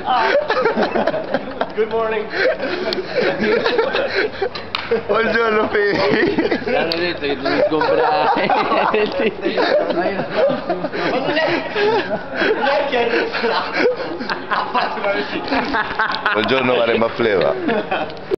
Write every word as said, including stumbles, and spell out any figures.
Good morning. Buongiorno Fede. Hanno detto che devi comprare. Ma non è, non è che è restaurato. Ha fatto una visita. Buongiorno Mare Maffleva.